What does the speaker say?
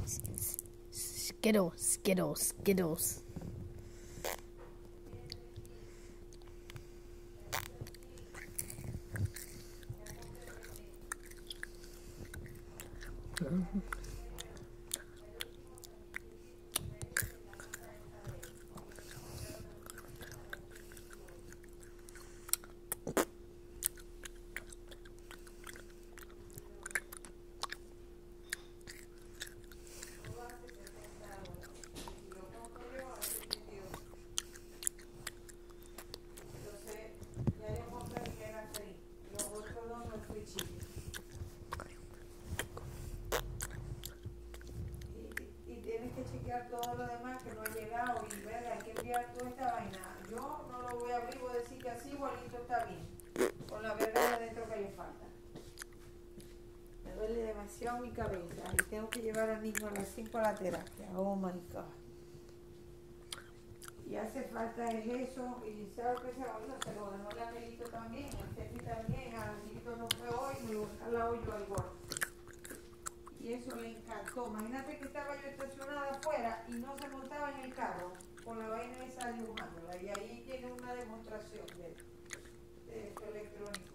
Skittles. Chequear todo lo demás que no ha llegado y ver, hay que enviar toda esta vaina. Yo no lo voy a abrir, voy a decir que así igualito está bien, con la verga de adentro que le falta. Me duele demasiado mi cabeza y tengo que llevar al niño a las 5 a la terapia. Oh my God. Y hace falta es eso, y sabe que se lo ganó el Angelito también, el Tefi también, al Angelito no fue hoy, me lo jalado yo al gordo. Y eso le encantó. Imagínate que estaba yo estacionada afuera y no se montaba en el carro con la vaina esa dibujándola. Y ahí tiene una demostración de electrónica.